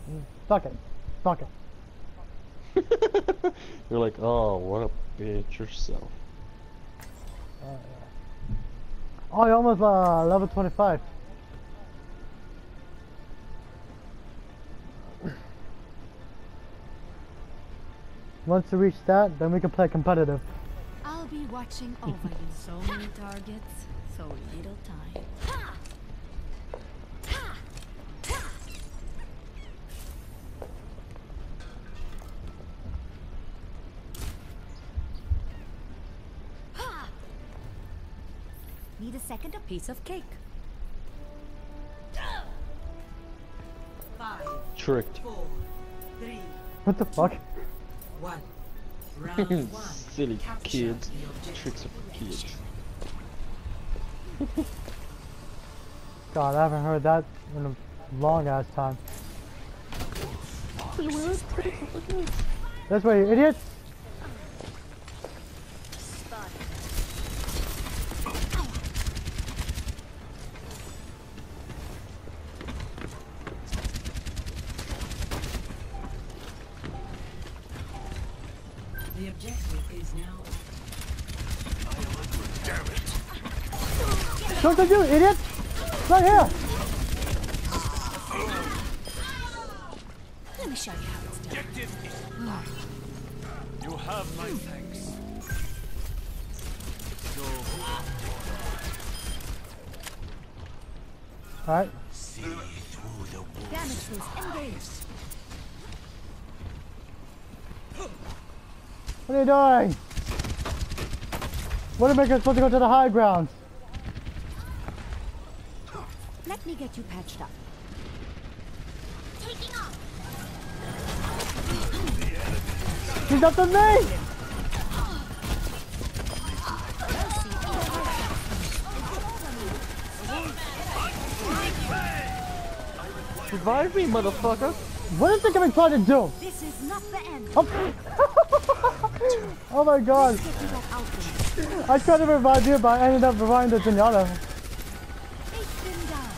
Fuck it. Fuck it. You're like, oh, what a bitch yourself. Oh, you're almost level 25. Once you reach that, then we can play competitive. I'll be watching over you. So many targets, so little time. Need a second a piece of cake. 5, Tricked. 4, 3, What the fuck? 1. Round 1. Silly Capture kids. the objective. Tricks are for kids. God, I haven't heard that in a long ass time. This way, you idiot! The objective is now. Don't you, idiot! Right here! Let me show you how it's done. Objective is mine. You have my thanks. So, Alright. see through the walls. Damage boost engaged. What are you doing? Widowmaker's supposed to go to the high ground. Let me get you patched up. Taking off. He's up to me! Revive me, motherfucker! What is it going to try to do? This is not the end. Oh, oh my god. Get you that outfit. I tried to revive you, but I ended up reviving the Zenyatta. Take them down.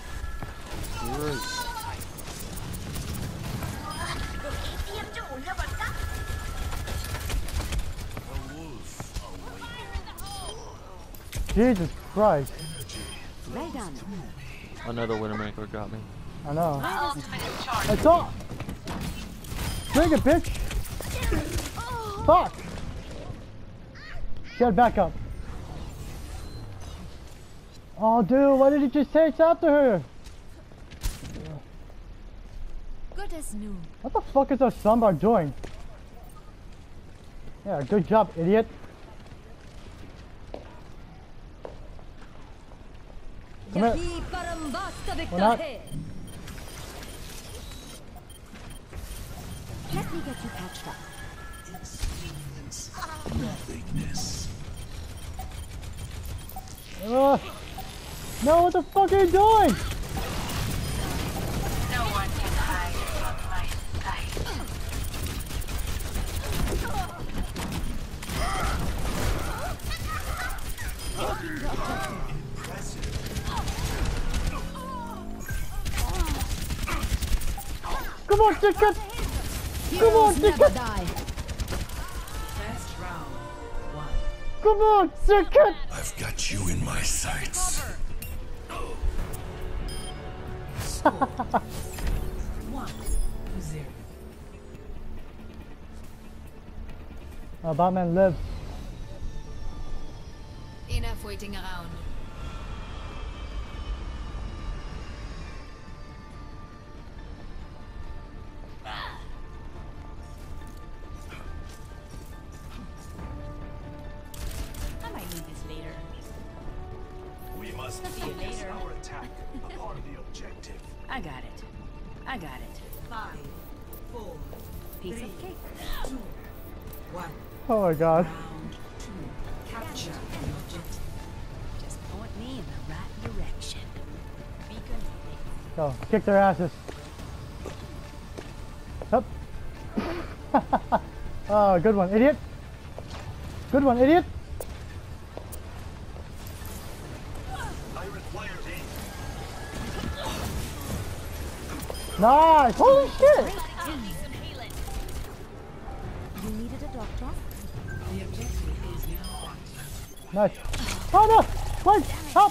Jesus Christ. Well done. Another Widowmaker got me. I know. I saw. Bring it, bitch. Fuck. Get back up. Oh, dude, why did you just chase after her? Good as new. What the fuck is our Sunbar doing? Yeah, good job, idiot. Come here. We're not. Let me get you patched up. No, what the fuck are you doing? No one can hide from my sight. Come on, chicken! Come on, chicken! Die. First round 1. Come on, chicken! I've got you in my sights. 1 to 0. Batman lives. Enough waiting around. I might need this later. We must See you focus later. our attack upon the objective. I got it. I got it. 5, 4, Piece 3, of cake. 2, 1. Oh my god. Round 2. Capture the objective. Just point me in the right direction. Beacon. Go, kick their asses. Up. Oh, good one, idiot. Good one, idiot. I require aid. Nice! Holy shit! You needed a doctor? The objective is now. Nice. Oh no! Wait! Help!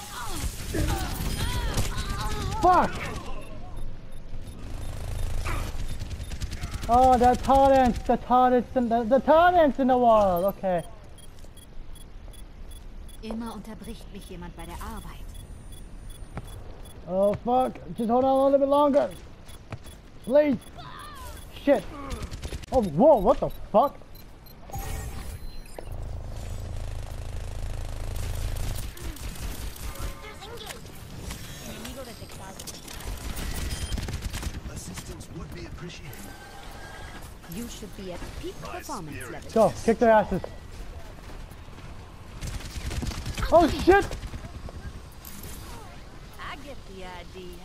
Fuck! Oh, the torrents in the wall. Okay. Immer unterbricht mich jemand bei der Arbeit. Oh fuck! Just hold on a little bit longer. Please. Shit. Oh whoa! What the fuck? Assistance would be appreciated. You should be at peak performance level. Go, kick their asses. Oh shit! I get the idea.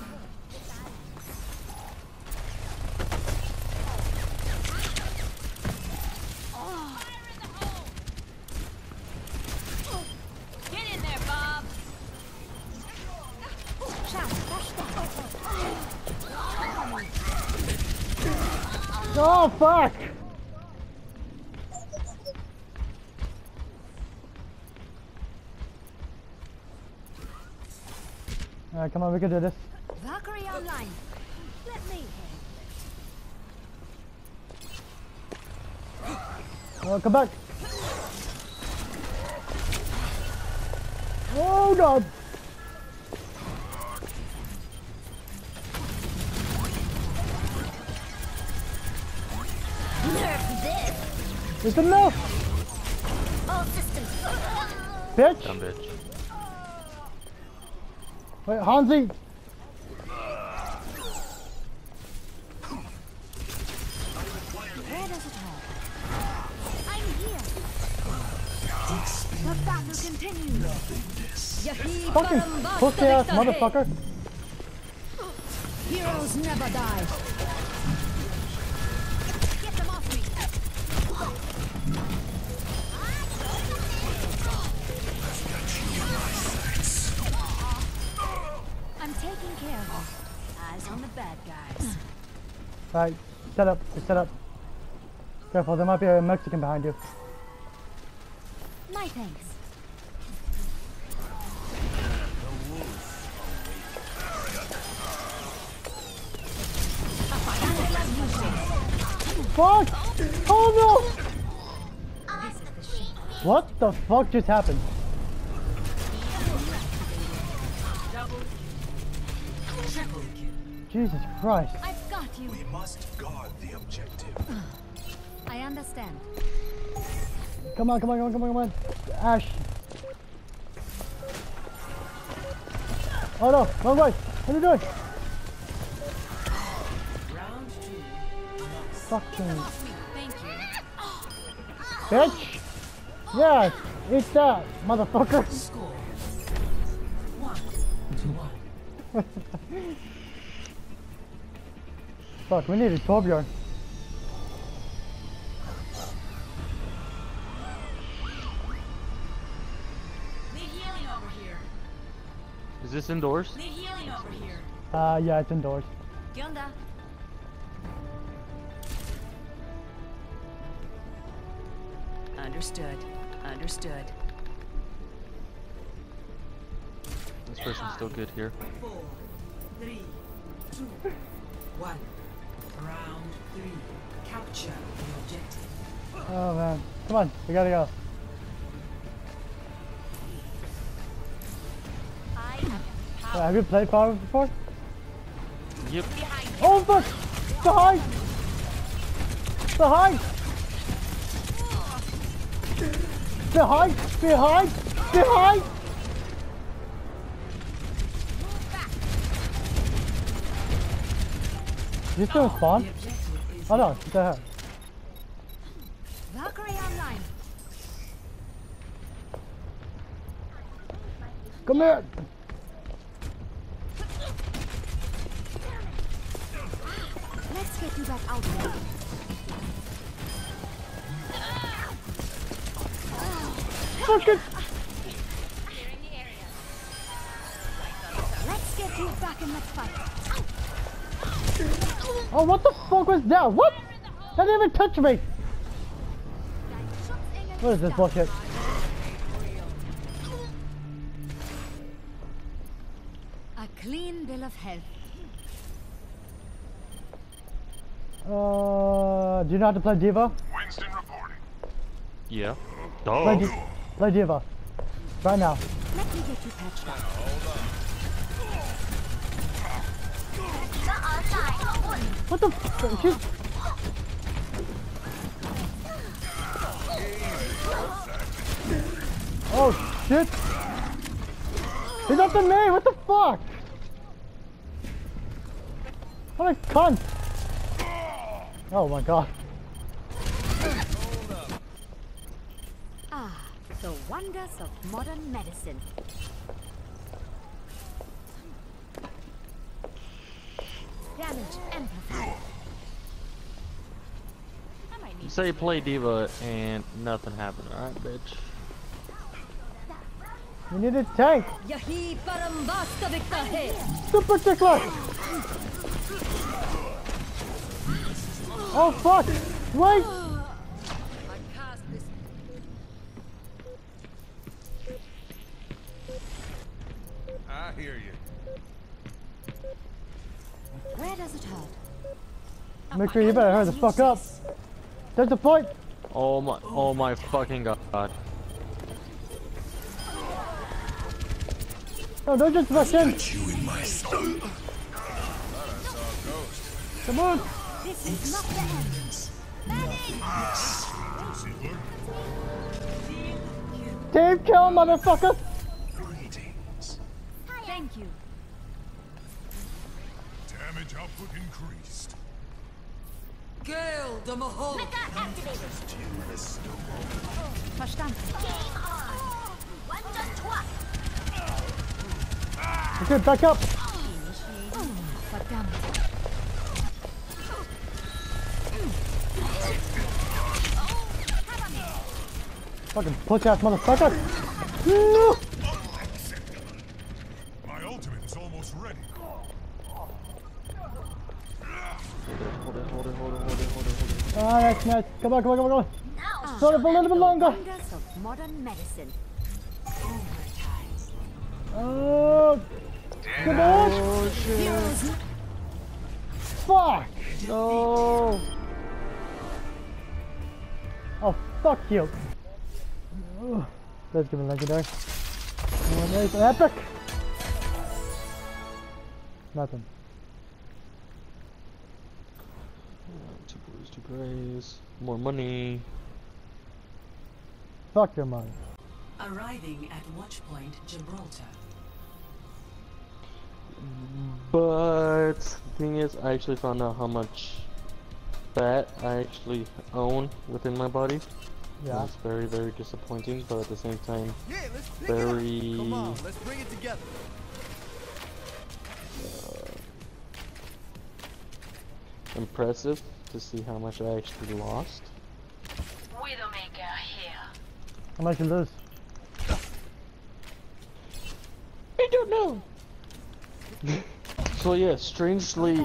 Get in there, Bob. Oh fuck! Alright, come on, we can do this. Valkyrie online. Let me Oh, come back! Oh god! nerf this. It's enough! All systems. Bitch! Dumb bitch. Wait, Hansi! Where does it hurt? I'm here. The battle continues. Yahi Fucking Barambas pussy ass Victor Hay. motherfucker! Heroes never die. Get them off me. I'm taking care of them. Eyes on the bad guys. Alright, set up, just set up. Careful, there might be a Mexican behind you. My thanks. Fuck! Oh no! This is the shame. What the fuck just happened? Triple kill. Jesus Christ. I've got you. We must guard the objective. I understand. Come on, come on, come on, come on, come on. Ash. Oh no, wrong way. What are you doing? Round two. Fucking Thank you. bitch. Yes, eat that, motherfucker. Score 1-1. Fuck, we need a Torbjorn. Need healing over here. Is this indoors? Need healing over here. Yeah, it's indoors. ¿Qué onda? Understood. Understood. This person's still good here. 4, 3, 2, 1. Round 3. Capture the objective. Oh man, come on, we gotta go. I have Wait, have you played Power before? Yep. Oh fuck! Behind! Behind! Behind! Behind! Behind! You still spawn? The objective is Oh no, she's there. Valkyrie online. Come here! Let's get you back out there. Fucking! Let's get you back in the fight. Oh, what the fuck was that? What? That didn't even touch me. What is this bullshit? A clean bill of health. Do you know how to play Diva? Winston reporting. Yeah. Play, Oh. play Diva. Right now. Let me get you patched up. What the f- she's... Oh shit! He's after me! What the fuck? What a cunt! Oh my god. Ah, the wonders of modern medicine. Damage amplified. I might You need say you play Diva and nothing happened, alright, bitch? We need a tank! Yahi Parambasta Viktahe. Super tickler! Oh fuck! Wait! I hear you. Where does it hurt? Make sure you better hurry the fuck up! There's the point! Oh my fucking god. No, don't just rush in! You in my soul. Come on! This is not the end. Team kill, motherfucker! Greetings. Thank you. Damage output increased. Gale the Mahal. Verstanden. Okay, back up! Verdammt. Fucking push ass motherfucker! No! My ultimate is almost ready. Hold it. Ah, that's nice. Come on, come on, come on, come on! Sort of a little bit longer! Wonders of modern medicine. Oh! Come on! Heroes. Fuck! No! Oh, fuck you! Ugh. Let's give it legendary. Oh, nice. Epic! Nothing. Two blues, two grays. More money. Fuck your money. Arriving at Watchpoint Gibraltar. But the thing is, I actually found out how much fat I actually own within my body. Yeah. It's very, very disappointing, but at the same time, Yeah, let's pick very it up. Come on, let's bring it together. impressive to see how much I actually lost. Widowmaker here. How much you lose? I don't know. So yeah, strangely,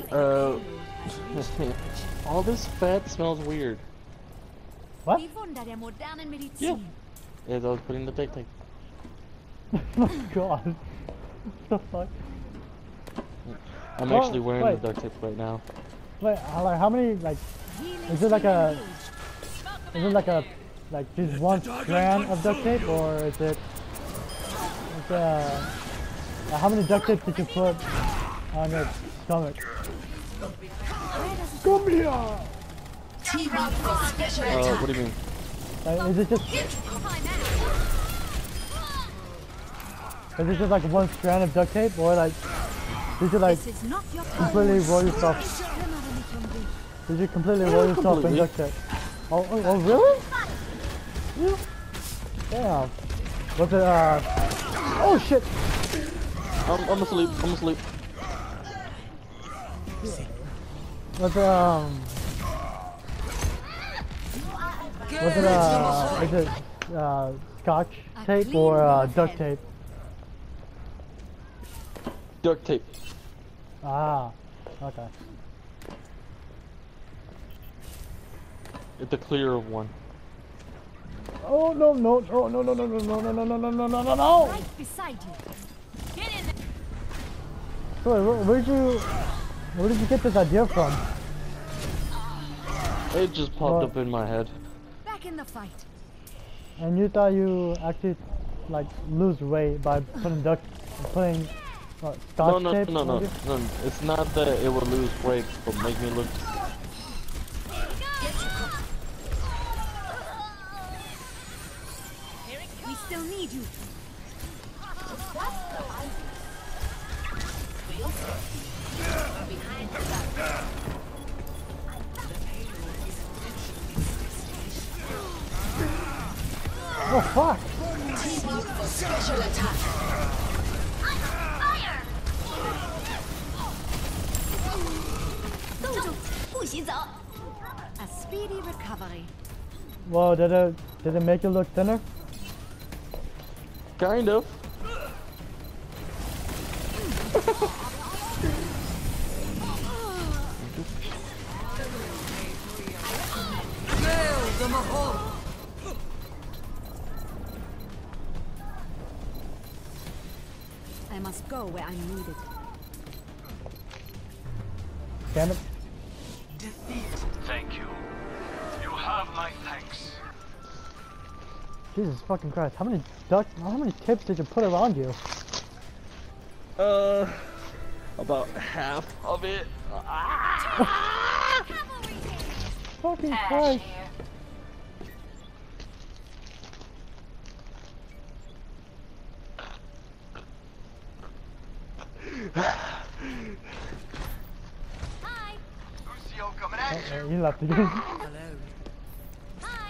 all this fat smells weird. What? Die Wunder der modernen Yeah. Medizin. As I was putting the duct tape. Oh my god. What the fuck? I'm Oh, actually wearing wait. the duct tape right now. Wait, like how many, like, is it like a, like just one strand of duct tape, or is it, how many duct tapes did you put on your stomach? Come here! What do you mean? Like, is it just like one strand of duct tape, or like, did you like This is not your completely roll yourself? Did you completely roll yourself in completely. duct tape? Oh really? Yeah. Damn. Was it oh shit! I'm asleep. I'm asleep. Was it is it scotch tape or duct tape? Duct tape. Ah, okay. The clear one. Oh no no no no no no no no no no no no no no no no! Right beside you. Get in there. Wait, where did you get this idea from? It just popped up in my head. Back in the fight. And you thought you actually like lose weight by putting scotch No, tape? no, no, maybe? no. It's not that it will lose weight, but make me look. We still need you. Oh fuck! A speedy recovery. Whoa, did it make you look thinner? Kind of. Gale the Mahal. I must go where I'm needed. Damn it! Thank you. You have my thanks. Jesus fucking Christ! How many tips did you put around you? About half of it. Fucking Ash Christ! here. Hi. Lucio coming at you. You left again. Hello. Hi.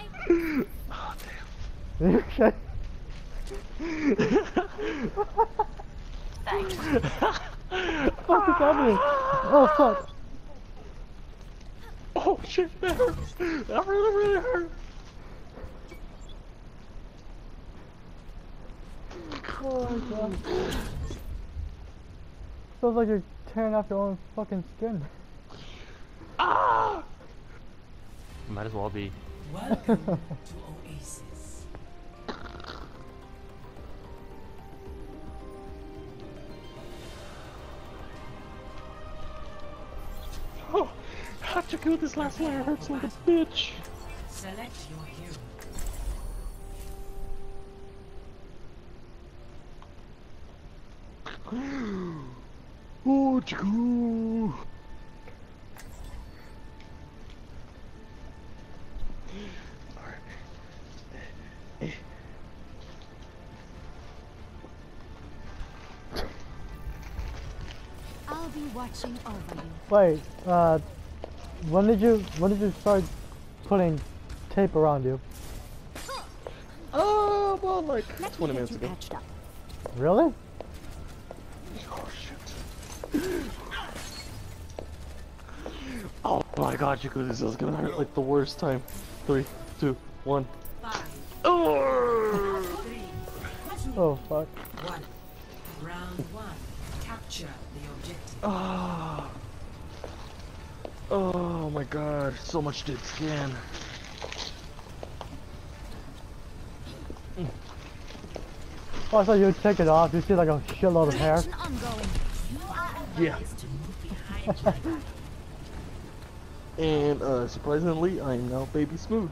You okay? Thanks. What is happening? Oh fuck! Oh shit, that hurt. That really hurt. Oh my god! Feels like you're tearing off your own fucking skin. Ah! Might as well be. Welcome to Oasis. Oh, Hachiku, this last layer hurts like a bitch. Select your hero. Oh, Hachiku. I'll be watching over you. Wait, when did you start putting tape around you? Oh, well, like Let 20 me minutes get you ago. patched up. Really? Oh shit. Oh my god, Hachiku, this is gonna hurt like the worst time. 3, 2, 1. 5, Oh! 3, Oh fuck! 1. Round 1. Capture the objective. Ah. Oh my god, so much dead skin. Oh, I thought you would take it off. You see like a shitload of hair. Action ongoing. Yeah. And surprisingly, I am now baby smooth.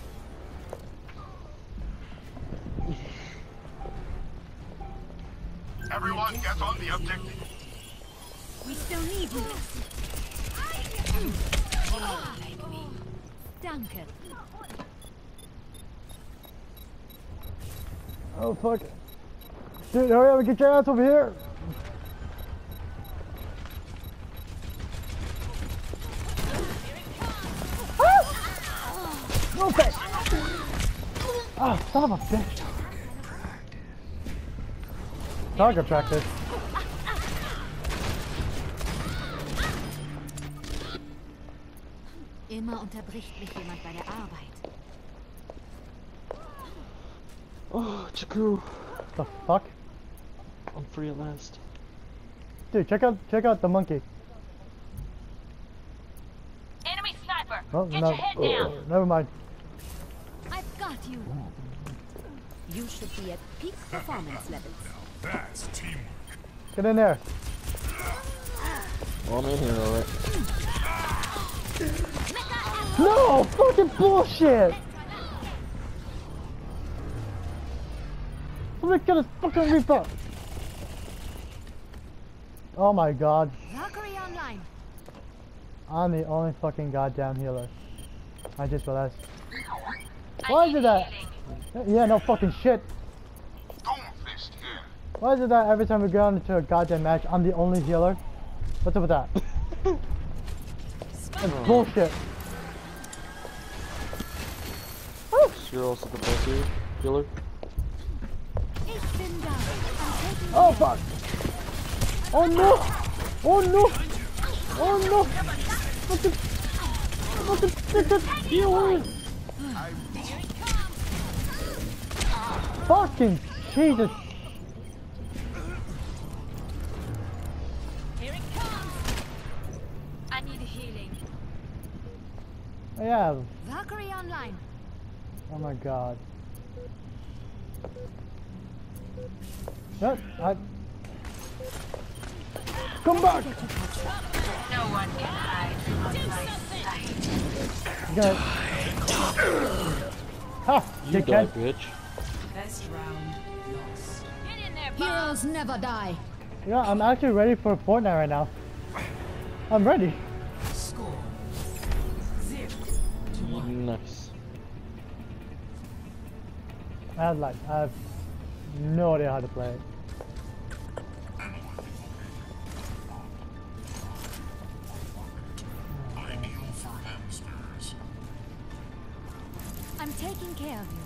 Everyone get on the objective. We still need you. Danke. Oh fuck! Dude, hurry up and get your ass over here! Okay. Oh, son of a bitch! Target practice. Immer unterbricht mich jemand bei der Arbeit. Oh, Hachiku, The fuck? I'm free at last. Dude, check out the monkey. Enemy sniper. Oh, Get no. your head down. Never mind. I've got you. You should be at peak performance levels. That's teamwork. Get in there. Well, I'm in here, alright. No! Fucking bullshit! Somebody kill this fucking Reaper! Oh my god. Valkyrie online. I'm the only fucking goddamn healer. I just realized. Why is it that? Yeah, no fucking shit. Doomfist here. Why is it that every time we go into a goddamn match, I'm the only healer? What's up with that? That's bullshit. You're also the best healer. Ich bin da. I'm taking Oh fuck! Oh no! Oh no! Oh no! Fucking healer! Fucking Jesus! Here it comes. I need healing. Yeah. Valkyrie online. Oh my god. Yep, come back! No one can hide from my sight. Good. Ha! You Dickhead. die, bitch. Best round lost. Get in there, heroes never die. Yeah, I'm actually ready for Fortnite right now. I'm ready. Score 0-1. Nice. I have no idea how to play it. Ideal for hamsters. I'm taking care of you.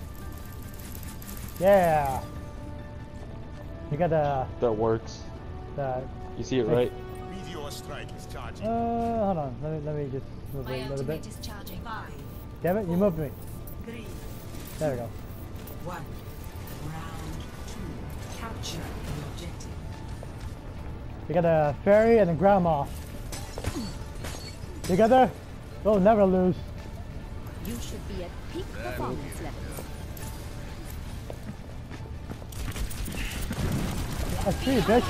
Yeah. You got That works. the You see it, right? Meteor strike is charging. hold on. Let me just move My it a little bit. ultimate is charging. 5, Damn it, you moved me. 3, There we go. 1. Round 2. Capture the objective. You got a fairy and a grandma. Together, we'll never lose. You should be at peak performance levels. I see you, bitch.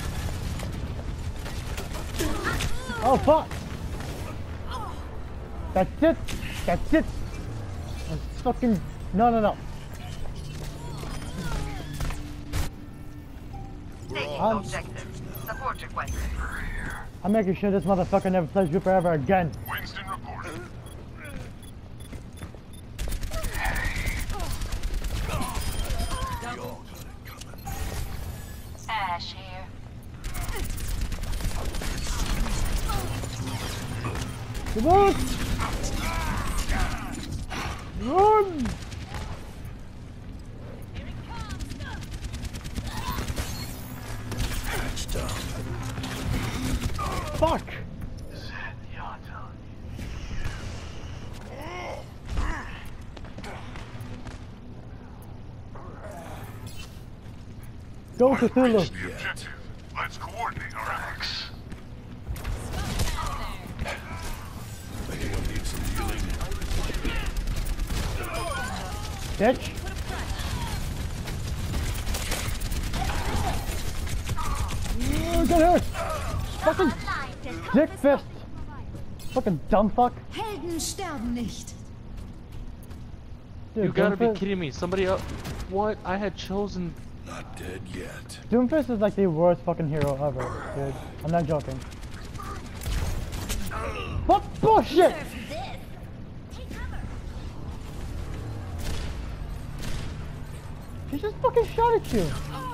Oh fuck! That's it. That's it. That's fucking no. Taking Um, objective. Support requested. I'm making sure this motherfucker never plays Reaper ever again. Winston reporting. Ash here. Come on! Run! Fuck! Go Cthulhu! The objective. Let's coordinate our acts. Anyone need some healing? Bitch! Get her! Fucking dick fist! Fucking dumb fuck! Helden sterben nicht. Dude, You gotta be Doomfist- kidding me. Somebody else. What? I had chosen. Not dead yet. Doomfist is like the worst fucking hero ever, dude. I'm not joking. What bullshit! She just fucking shot at you.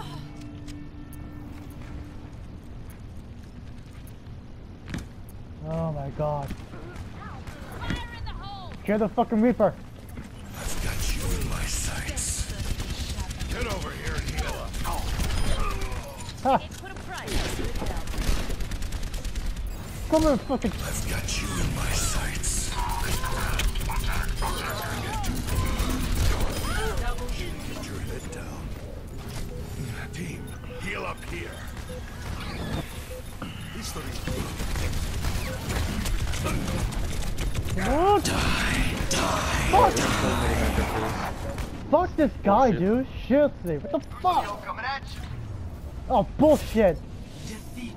Oh my god. Kill the fucking Reaper. I've got you in my sights. Get over here and heal up. Ha! Put a price. Come here, fucking. I've got you in my sights. Get your head down. Team, heal up here. History. What? Fuck this guy, Bullshit. dude. Seriously, what the fuck? Still coming at you. Oh, bullshit. Defeat.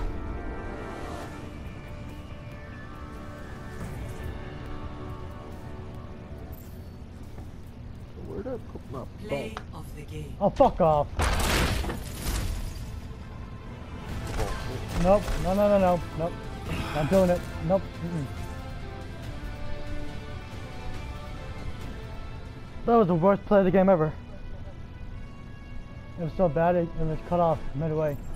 Where'd I put my Play of the game. Oh, fuck off. Nope. No. Nope. Not doing it. Nope. That was the worst play of the game ever. It was so bad it was cut off midway.